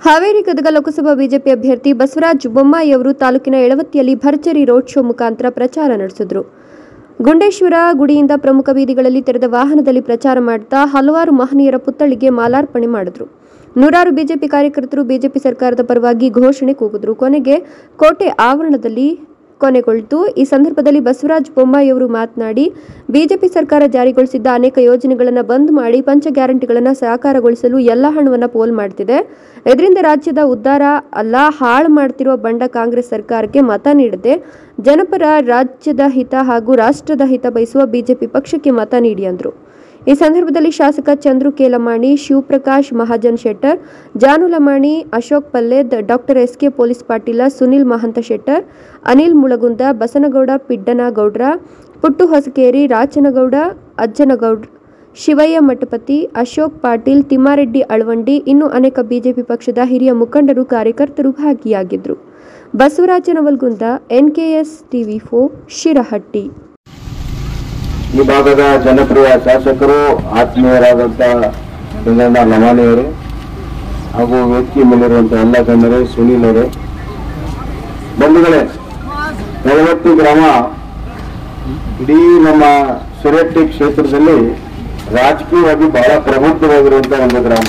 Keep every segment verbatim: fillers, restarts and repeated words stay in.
Haveri Gadag Lok Sabha BJP ಅಭ್ಯರ್ಥಿ ಬಸವರಾಜ ಬೊಮ್ಮಾಯಿ ಅವರು ತಾಲೂಕಿನ ಎಳವತ್ತಿಯಲ್ಲಿ ಭರ್ಜರಿ ರೋಡ್ ಶೋ ಮುಖಾಂತರ ಪ್ರಚಾರ ನಡೆಸಿದರು. ಗುಂಡೇಶ್ವರ ಗುಡಿಯಿಂದ ಪ್ರಮುಖ ಬೀದಿಗಳಲ್ಲಿ ತೆರೆದ ವಾಹನದಲ್ಲಿ ಪ್ರಚಾರ ಮಾಡುತ್ತಾ ಹಲವಾರು ಮಹನೀಯರ ಪುತ್ಥಳಿಗೆ ಮಾಲಾರ್ಪಣೆ ಮಾಡಿದರು. ನೂರಾರು ಬಿಜೆಪಿ ಕಾರ್ಯಕರ್ತರು ಬಿಜೆಪಿ ಸರ್ಕಾರದ ಪರವಾಗಿ ಘೋಷಣೆ ಕೂಗಿದರು. ಕೊನೆಗೆ ಕೋಟೆ ಆವರಣದಲ್ಲಿ ಕೊನೆಗೊಳ್ಳಿತು. ಈ ಸಂದರ್ಭದಲ್ಲಿ ಬಸವರಾಜ ಬೊಮ್ಮಾಯಿ ಅವರು ಮಾತನಾಡಿ, ಬಿಜೆಪಿ ಸರ್ಕಾರ ಜಾರಿಗೊಳಿಸಿದ್ದ ಅನೇಕ ಯೋಜನೆಗಳನ್ನು ಬಂದ್ ಮಾಡಿ ಪಂಚ ಗ್ಯಾರಂಟಿಗಳನ್ನು ಸಾಕಾರಗೊಳಿಸಲು ಎಲ್ಲ ಹಣವನ್ನು ಪೋಲ್ ಮಾಡ್ತಿದೆ. ಇದರಿಂದ ರಾಜ್ಯದ ಉದ್ಧಾರ ಅಲ್ಲ, ಹಾಳು ಮಾಡ್ತಿರುವ ಬಂಡ ಕಾಂಗ್ರೆಸ್ ಸರ್ಕಾರಕ್ಕೆ ಮತ ನೀಡದೆ ಜನಪರ ರಾಜ್ಯದ ಹಿತ ಹಾಗೂ ರಾಷ್ಟ್ರದ ಹಿತ ಬಯಸುವ ಬಿಜೆಪಿ ಪಕ್ಷಕ್ಕೆ ಮತ ನೀಡಿ ಅಂದರು. ಈ ಸಂದರ್ಭದಲ್ಲಿ ಶಾಸಕ Chandru K Lamani, Shivaprakash Mahajan Shettar, Janu Lamani, Ashok Palled, doctor S K police Patil, Sunil Mahanta Shettar, Anil Mulagund, Basanagouda Piddanagoudar, Puttu Hosakeri, Rachanagouda, Ajjanagoudar, Shivayya Mathapati, Ashok Patil, Thimmareddy Alavandi, ಇನ್ನೂ ಅನೇಕ ಬಿಜೆಪಿ ಪಕ್ಷದ ಹಿರಿಯ ಮುಖಂಡರು ಕಾರ್ಯಕರ್ತರು ಭಾಗಿಯಾಗಿದ್ದರು. Basavaraj Navalgund, NKS TV four, Shirahatti. ಈ ಭಾಗದ ಜನಪ್ರಿಯ ಶಾಸಕರು, ಆತ್ಮೀಯರಾದಂತಹ ಲಿಂಗಣ್ಣ ಲಮಾಣಿಯವರು ಹಾಗೂ ವೇದಿಕೆ ಮೇಲಿರುವಂತಹ ಎಲ್ಲ ಗಣ್ಯರೇ, ಸುನೀಲ್ ಅವರೇ, ಬಂಧುಗಳೇ, ಎಳವತ್ತಿ ಗ್ರಾಮ ಇಡೀ ನಮ್ಮ ಶಿರಹಟ್ಟಿ ಕ್ಷೇತ್ರದಲ್ಲಿ ರಾಜಕೀಯವಾಗಿ ಬಹಳ ಪ್ರಬುದ್ಧವಾಗಿರುವಂತಹ ಒಂದು ಗ್ರಾಮ.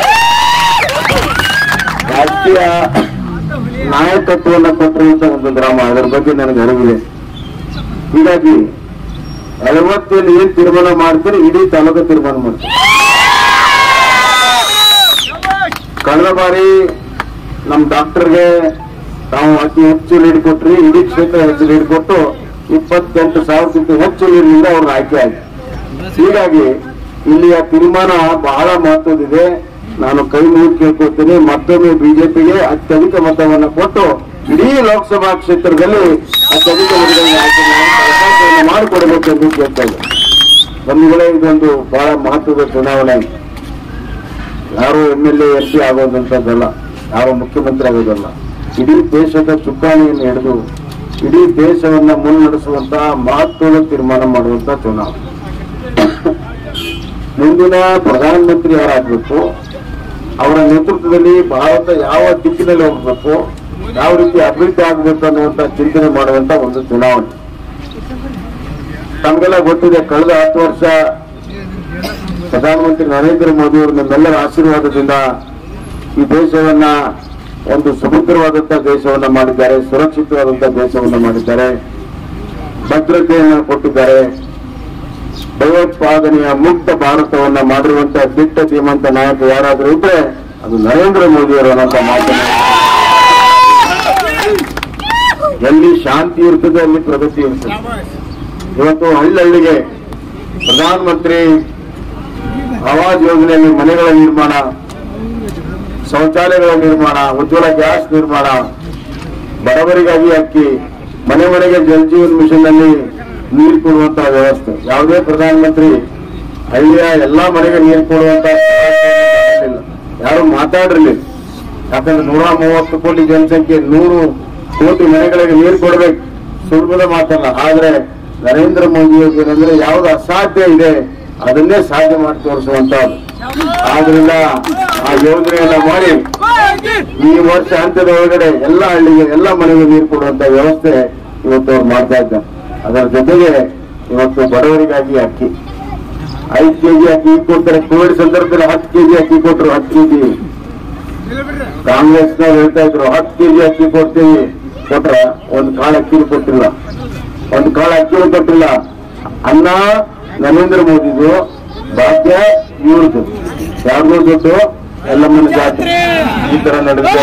ರಾಜಕೀಯ ನಾಯಕತ್ವವನ್ನು ಕೊಟ್ಟಿರುವಂತಹ ಒಂದು ಗ್ರಾಮ. ಅದರ ಬಗ್ಗೆ ನನಗೆ ಅರಿವಿದೆ. ಹೀಗಾಗಿ ಎಳವತ್ತಿಯಲ್ಲಿ ಏನ್ ತೀರ್ಮಾನ ಮಾಡ್ತೀರಿ ಇಡೀ ತಾಲೂಕು ತೀರ್ಮಾನ ಮಾಡ್ತೀವಿ. ಕಳೆದ ಬಾರಿ ನಮ್ ಡಾಕ್ಟರ್ಗೆ ತಾವು ಅತಿ ಹೆಚ್ಚು ಲೀಡ್ ಕೊಟ್ರಿ, ಇಡೀ ಕ್ಷೇತ್ರ ಹೆಚ್ಚು ಲೀಡ್ ಕೊಟ್ಟು ಇಪ್ಪತ್ತೆಂಟು ಸಾವಿರಕ್ಕಿಂತ ಹೆಚ್ಚು ಲೀಡ್ನಿಂದ ಅವ್ರಿಗೆ ಆಯ್ಕೆ ಆಗಿದೆ. ಹೀಗಾಗಿ ಇಲ್ಲಿಯ ತೀರ್ಮಾನ ಬಹಳ ಮಹತ್ವದಿದೆ. ನಾನು ಕೈ ಮುಗಿದು ಕೇಳ್ಕೊಳ್ತೀನಿ, ಮತ್ತೊಮ್ಮೆ ಬಿಜೆಪಿಗೆ ಅತ್ಯಧಿಕ ಮತವನ್ನು ಕೊಟ್ಟು ಇಡೀ ಲೋಕಸಭಾ ಕ್ಷೇತ್ರದಲ್ಲಿ ಅತ್ಯಧಿಕ ಅವಕಾಶವನ್ನು ಮಾಡಿಕೊಡಬೇಕೆಂದು ಕೇಳ್ತಾ ಇದ್ದೆ. ಬಂಧುಗಳೇ, ಇದೊಂದು ಬಹಳ ಮಹತ್ವದ ಚುನಾವಣೆ. ಯಾರು M L A M P ಆಗೋದಂತದ್ದಲ್ಲ, ಯಾರು ಮುಖ್ಯಮಂತ್ರಿ ಆಗೋದಲ್ಲ. ಇಡೀ ದೇಶದ ಚುಕ್ಕಾಣಿಯನ್ನು ಹಿಡಿದು ಇಡೀ ದೇಶವನ್ನ ಮುನ್ನಡೆಸುವಂತಹ ಮಹತ್ವದ ತೀರ್ಮಾನ ಮಾಡುವಂತಹ ಚುನಾವಣೆ. ಮುಂದಿನ ಪ್ರಧಾನಮಂತ್ರಿ ಯಾರಾಗಬೇಕು, ಅವರ ನೇತೃತ್ವದಲ್ಲಿ ಭಾರತ ಯಾವ ದಿಕ್ಕಿನಲ್ಲಿ ಹೋಗಬೇಕು, ಯಾವ ರೀತಿ ಅಭಿವೃದ್ಧಿ ಆಗಬೇಕು ಅನ್ನುವಂತ ಚಿಂತನೆ ಮಾಡುವಂತ ಒಂದು ಚುನಾವಣೆ. ತಮಗೆಲ್ಲ ಗೊತ್ತಿದೆ, ಕಳೆದ ಹತ್ತು ವರ್ಷ ಪ್ರಧಾನಮಂತ್ರಿ ನರೇಂದ್ರ ಮೋದಿ ಅವರು ನಮ್ಮೆಲ್ಲರ ಆಶೀರ್ವಾದದಿಂದ ಈ ದೇಶವನ್ನ ಒಂದು ಸುಭದ್ರವಾದಂತಹ ದೇಶವನ್ನ ಮಾಡಿದ್ದಾರೆ, ಸುರಕ್ಷಿತವಾದಂತಹ ದೇಶವನ್ನ ಮಾಡಿದ್ದಾರೆ, ಭದ್ರತೆಯನ್ನು ಕೊಟ್ಟಿದ್ದಾರೆ. ಭಯೋತ್ಪಾದನೆಯ ಮುಕ್ತ ಭಾರತವನ್ನ ಮಾಡಿರುವಂತಹ ದಿಟ್ಟ ಧೀಮಂತ ನಾಯಕ ಯಾರಾದರೂ ಇದ್ರೆ ಅದು ನರೇಂದ್ರ ಮೋದಿಯವರು ಅನ್ನೋ ಮಾತನ್ನ. ಎಲ್ಲಿ ಶಾಂತಿ ಇರ್ತದೆ ಅಲ್ಲಿ ಪ್ರಗತಿ ಇರ್ತದೆ. ಇವತ್ತು ಹಳ್ಳಿಗೆ ಪ್ರಧಾನಮಂತ್ರಿ ಆವಾಸ್ ಯೋಜನೆಯಲ್ಲಿ ಮನೆಗಳ ನಿರ್ಮಾಣ, ಶೌಚಾಲಯಗಳ ನಿರ್ಮಾಣ, ಉಜ್ವಲ ಗ್ಯಾಸ್ ನಿರ್ಮಾಣ, ಬಡವರಿಗಾಗಿ ಅಕ್ಕಿ, ಮನೆ ಮನೆಗೆ ಜಲ್ ಜೀವನ್ ಮಿಷನ್ ನಲ್ಲಿ ನೀರು ಕೊಡುವಂತಹ ವ್ಯವಸ್ಥೆ. ಯಾವುದೇ ಪ್ರಧಾನಮಂತ್ರಿ ಹಳ್ಳಿಯ ಎಲ್ಲಾ ಮನೆಗೆ ನೀರು ಕೊಡುವಂತ ಯಾರು ಮಾತಾಡಿರ್ಲಿಲ್ಲ. ಯಾಕಂದ್ರೆ ನೂರ ಮೂವತ್ತು ಕೋಟಿ ಜನಸಂಖ್ಯೆ, ನೂರು ಕೋಟಿ ಮನೆಗಳಿಗೆ ನೀರು ಕೊಡ್ಬೇಕು, ಸುಲಭದ ಮಾತಲ್ಲ. ಆದ್ರೆ ನರೇಂದ್ರ ಮೋದಿ ಏನಂದ್ರೆ ಯಾವ್ದು ಅಸಾಧ್ಯ ಇದೆ ಅದನ್ನೇ ಸಾಧ್ಯ ಮಾಡಿ ತೋರಿಸುವಂತಹದ್ದು. ಆದ್ರಿಂದ ಆ ಯೋಜನೆಯನ್ನ ಮಾಡಿ ಈ ವರ್ಷ ಹಂತದ ಒಳಗಡೆ ಎಲ್ಲ ಹಳ್ಳಿಗೆ ಎಲ್ಲ ಮನೆಗೆ ನೀರು ಕೊಡುವಂತ ವ್ಯವಸ್ಥೆ ಇವತ್ತು ಅವ್ರು ಮಾಡ್ತಾ ಇದ್ದಾರೆ. ಅದರ ಜೊತೆಗೆ ಇವತ್ತು ಬಡವರಿಗಾಗಿ ಅಕ್ಕಿ ಐದು ಕೆಜಿ ಅಕ್ಕಿ ಕೊಡ್ತಾರೆ. ಕೋವಿಡ್ ಸಂದರ್ಭದಲ್ಲಿ ಹತ್ತು ಕೆಜಿ ಅಕ್ಕಿ ಕೊಟ್ಟರು. ಹತ್ತು ಕೆಜಿ ಕಾಂಗ್ರೆಸ್ನವ್ರು ಹೇಳ್ತಾ ಇದ್ರು ಹತ್ತು ಕೆಜಿ ಅಕ್ಕಿ ಕೊಡ್ತೀವಿ, ಕೊಟ್ರ ಒಂದು ಕಾಳು ಅಕ್ಕಿನೂ ಕೊಟ್ಟಿಲ್ಲ, ಒಂದು ಕಾಳು ಅಕ್ಕಿನೂ ಕೊಟ್ಟಿಲ್ಲ. ಅನ್ನ ನರೇಂದ್ರ ಮೋದಿದು, ಭಾಗ್ಯ ಇವ್ರದ್ದು, ಯಾರ್ದು ದುಡ್ಡು ಎಲ್ಲಮ್ಮನ ಜಾತ್ರೆ. ಈ ತರ ನಡೆದ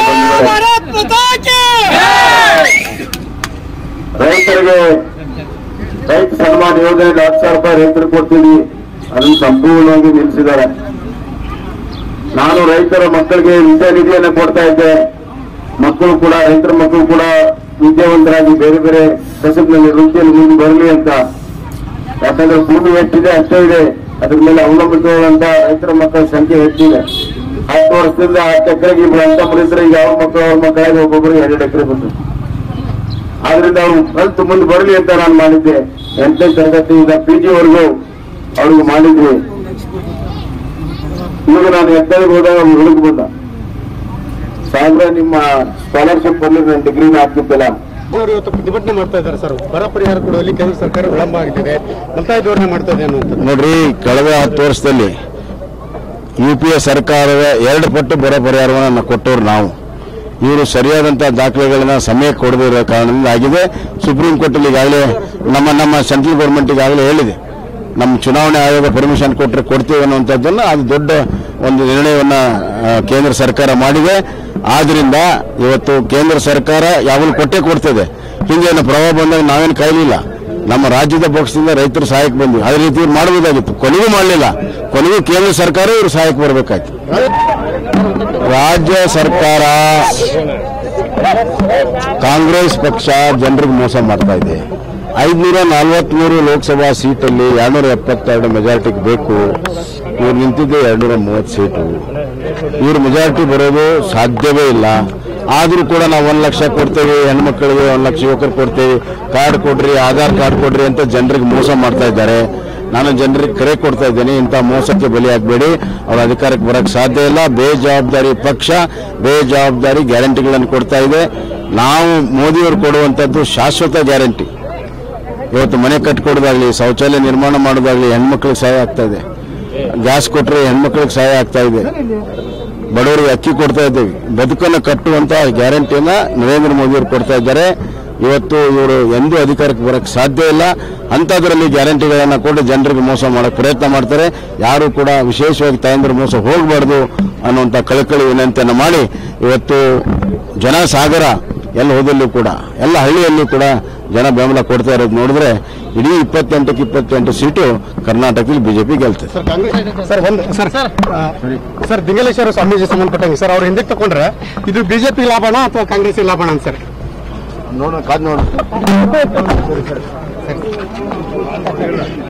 ರೈತರಿಗೆ ರೈತ ಸನ್ಮಾನ ಯೋಜನೆ ಹತ್ತು ಸಾವಿರ ರೂಪಾಯಿ ರೈತರು ಕೊಡ್ತೀವಿ, ಅದನ್ನು ಸಂಪೂರ್ಣವಾಗಿ ನಿಲ್ಲಿಸಿದ್ದಾರೆ. ನಾನು ರೈತರ ಮಕ್ಕಳಿಗೆ ವಿದ್ಯಾನಿಧಿಯನ್ನು ಕೊಡ್ತಾ ಇದ್ದೆ. ಮಕ್ಕಳು ಕೂಡ, ರೈತರ ಮಕ್ಕಳು ಕೂಡ ವಿದ್ಯಾವಂತರಾಗಿ ಬೇರೆ ಬೇರೆ ಕಸಬ್ನಲ್ಲಿ ವೃತ್ತಿಯಲ್ಲಿ ಮುಂದೆ ಬರಲಿ ಅಂತ. ಯಾಕಂದ್ರೆ ಭೂಮಿ ಹೆಚ್ಚಿದೆ ಅಷ್ಟೇ ಇದೆ, ಅದ್ರ ಮೇಲೆ ಅವಲಂಬಿತವಾದಂತ ರೈತರ ಮಕ್ಕಳ ಸಂಖ್ಯೆ ಹೆಚ್ಚಿದೆ. ಹತ್ತು ವರ್ಷದಿಂದ ಹತ್ತು ಎಕರೆಗೆ ಇಬ್ಬರು ಅಂತ ಬರೀತಾರೆ. ಈಗ ಅವ್ರ ಮಕ್ಕಳು ಅವ್ರ ಮಕ್ಕಳಿಗೆ ಒಬ್ಬೊಬ್ಬರು ಎರಡು ಎಕರೆ ಬಂತು. ಆದ್ರಿಂದ ಅವ್ರು ಕಲ್ತು ಮುಂದೆ ಬರಲಿ ಅಂತ ನಾನು ಮಾಡಿದ್ದೆ. ಎಂಟನೇ ತರಗತಿಯಿಂದ ಪಿ ಜಿ ವರೆಗೂ ಅವ್ರಿಗೆ ಮಾಡಿದ್ವಿ. ಈಗ ನಾನು ಎತ್ತರಿಗೆ ಹೋದಾಗ ಹುಡುಗ ಬಂದ, ಸಾಹೇಬ್ರೆ ನಿಮ್ಮ ಸ್ಕಾಲರ್ಶಿಪ್ ಅಲ್ಲಿ ನಾನು ಡಿಗ್ರಿನ ಹಾಕ್ತಿದ್ದಲ್ಲ. ಅವರು ಇವತ್ತು ಪ್ರತಿಭಟನೆ ಮಾಡ್ತಾ ಇದ್ದಾರೆ ಸರ್. ಬರ ಪರಿಹಾರ ಕೊಡುವಲ್ಲಿ ಕೇಂದ್ರ ಸರ್ಕಾರ ವಿಳಂಬ ಆಗಿದೆ, ಮಲ್ತಾಯಿ ಧೋರಣೆ ಮಾಡ್ತಾ ಇದೆ ಅನ್ನುವಂಥ. ನೋಡ್ರಿ, ಕಳೆದ ಹತ್ತು ವರ್ಷದಲ್ಲಿ ಯು ಪಿ ಎ ಸರ್ಕಾರದ ಎರಡು ಪಟ್ಟು ಬರ ಪರಿಹಾರವನ್ನು ಕೊಟ್ಟವರು ನಾವು. ಇವರು ಸರಿಯಾದಂಥ ದಾಖಲೆಗಳನ್ನ ಸಮಯಕ್ಕೆ ಕೊಡದಿರೋ ಕಾರಣದಿಂದ ಆಗಿದೆ. ಸುಪ್ರೀಂ ಕೋರ್ಟಲ್ಲಿ ಈಗಾಗಲೇ ನಮ್ಮ ನಮ್ಮ ಸೆಂಟ್ರಲ್ ಗೌರ್ಮೆಂಟ್ ಈಗಾಗಲೇ ಹೇಳಿದೆ, ನಮ್ಮ ಚುನಾವಣೆ ಆಯೋಗ ಪರ್ಮಿಷನ್ ಕೊಟ್ಟರೆ ಕೊಡ್ತೀವಿ ಅನ್ನುವಂಥದ್ದನ್ನು ಅದು ದೊಡ್ಡ ಒಂದು ನಿರ್ಣಯವನ್ನು ಕೇಂದ್ರ ಸರ್ಕಾರ ಮಾಡಿದೆ. ಆದ್ರಿಂದ ಇವತ್ತು ಕೇಂದ್ರ ಸರ್ಕಾರ ಯಾವಾಗಲೂ ಕೊಟ್ಟೇ ಕೊಡ್ತದೆ. ಹಿಂಗೇನು ಪ್ರಭಾವ ಬಂದಾಗ ನಾವೇನು ಕಾಯಲಿಲ್ಲ. ನಮ್ಮ ರಾಜ್ಯದ ಪಕ್ಷದಿಂದ ರೈತರು ಸಹಾಯಕ್ಕೆ ಬಂದ್ವಿ. ಅದೇ ರೀತಿ ಇವ್ರು ಮಾಡಬಹುದಾಗಿತ್ತು, ಕೊನೆಗೂ ಮಾಡಲಿಲ್ಲ. ಕೊನೆಗೂ ಕೇಂದ್ರ ಸರ್ಕಾರ ಇವರು ಸಹಾಯಕ್ಕೆ ಬರಬೇಕಾಯ್ತು. ರಾಜ್ಯ ಸರ್ಕಾರ ಕಾಂಗ್ರೆಸ್ ಪಕ್ಷ ಜನರಿಗೆ ಮೋಸ ಮಾಡ್ತಾ ಇದೆ. ಐದುನೂರ ನಲವತ್ಮೂರು ಲೋಕಸಭಾ ಸೀಟಲ್ಲಿ ಎರಡ್ನೂರ ಎಪ್ಪತ್ತೆರಡು ಮೆಜಾರಿಟಿಗೆ ಬೇಕು. ಇವ್ರು ನಿಂತಿದ್ದೆ ಎರಡ್ನೂರ ಮೂವತ್ತು ಸೀಟು. ಇವ್ರ ಮೆಜಾರಿಟಿ ಬರೋದು ಸಾಧ್ಯವೇ ಇಲ್ಲ. ಆದರೂ ಕೂಡ ನಾವು ಒಂದು ಲಕ್ಷ ಕೊಡ್ತೇವೆ ಹೆಣ್ಮಕ್ಳಿಗೆ, ಒಂದು ಲಕ್ಷ ಯುವಕರು ಕೊಡ್ತೇವೆ, ಕಾರ್ಡ್ ಕೊಡ್ರಿ, ಆಧಾರ್ ಕಾರ್ಡ್ ಕೊಡ್ರಿ ಅಂತ ಜನರಿಗೆ ಮೋಸ ಮಾಡ್ತಾ ಇದ್ದಾರೆ. ನಾನು ಜನರಿಗೆ ಕರೆ ಕೊಡ್ತಾ ಇದ್ದೇನೆ, ಇಂಥ ಮೋಸಕ್ಕೆ ಬಲಿಯಾಗಬೇಡಿ. ಅವ್ರ ಅಧಿಕಾರಕ್ಕೆ ಬರಕ್ಕೆ ಸಾಧ್ಯ ಇಲ್ಲ. ಬೇಜವಾಬ್ದಾರಿ ಪಕ್ಷ ಬೇಜವಾಬ್ದಾರಿ ಗ್ಯಾರಂಟಿಗಳನ್ನು ಕೊಡ್ತಾ ಇದೆ. ನಾವು ಮೋದಿಯವರು ಕೊಡುವಂಥದ್ದು ಶಾಶ್ವತ ಗ್ಯಾರಂಟಿ. ಇವತ್ತು ಮನೆ ಕಟ್ಟಿಕೊಡೋದಾಗ್ಲಿ, ಶೌಚಾಲಯ ನಿರ್ಮಾಣ ಮಾಡೋದಾಗ್ಲಿ ಹೆಣ್ಮಕ್ಳಿಗೆ ಸಹಾಯ ಆಗ್ತಾ ಇದೆ. ಗ್ಯಾಸ್ ಕೊಟ್ಟರೆ ಹೆಣ್ಮಕ್ಳಿಗೆ ಸಹಾಯ ಆಗ್ತಾ ಇದೆ. ಬಡವರಿಗೆ ಅಕ್ಕಿ ಕೊಡ್ತಾ ಇದ್ದೇವೆ. ಬದುಕನ್ನು ಕಟ್ಟುವಂತ ಗ್ಯಾರಂಟಿಯನ್ನ ನರೇಂದ್ರ ಮೋದಿಯವರು ಕೊಡ್ತಾ ಇದ್ದಾರೆ. ಇವತ್ತು ಇವರು ಎಂದೂ ಅಧಿಕಾರಕ್ಕೆ ಬರಕ್ಕೆ ಸಾಧ್ಯ ಇಲ್ಲ. ಅಂಥದ್ರಲ್ಲಿ ಗ್ಯಾರಂಟಿಗಳನ್ನು ಕೊಟ್ಟು ಜನರಿಗೆ ಮೋಸ ಮಾಡಕ್ಕೆ ಪ್ರಯತ್ನ ಮಾಡ್ತಾರೆ. ಯಾರು ಕೂಡ ವಿಶೇಷವಾಗಿ ತಾಯಂದ್ರ ಮೋಸ ಹೋಗಬಾರ್ದು ಅನ್ನುವಂಥ ಕಳಕಳಿ ವಿನಂತಿಯನ್ನು ಮಾಡಿ ಇವತ್ತು ಜನಸಾಗರ ಎಲ್ಲ ಹೋದಲ್ಲೂ ಕೂಡ ಎಲ್ಲ ಹಳ್ಳಿಯಲ್ಲೂ ಕೂಡ ಜನ ಬೆಂಬಲ ಕೊಡ್ತಾ ಇರೋದು ನೋಡಿದ್ರೆ ಇಡೀ ಇಪ್ಪತ್ತೆಂಟಕ್ಕೆ ಇಪ್ಪತ್ತೆಂಟು ಸೀಟು ಕರ್ನಾಟಕದಲ್ಲಿ ಬಿಜೆಪಿ ಗೆಲ್ತದೆ. ಸರ್ ಒಂದು ಸರ್ ಸರ್ ದಿಂಗಲೇಶ್ವರ ಸ್ವಾಮೀಜಿ ಸಂಬಂಧಪಟ್ಟಂಗೆ ಸರ್ ಅವ್ರು ಹಿಂದಕ್ಕೆ ತಗೊಂಡ್ರೆ ಇದು ಬಿಜೆಪಿ ಲಾಭಣ ಅಥವಾ ಕಾಂಗ್ರೆಸ್ ಲಾಭಣ ಅಂತ ಸರ್ ನೋಡೋಣ, ಕಾದ್ ನೋಡೋಣ.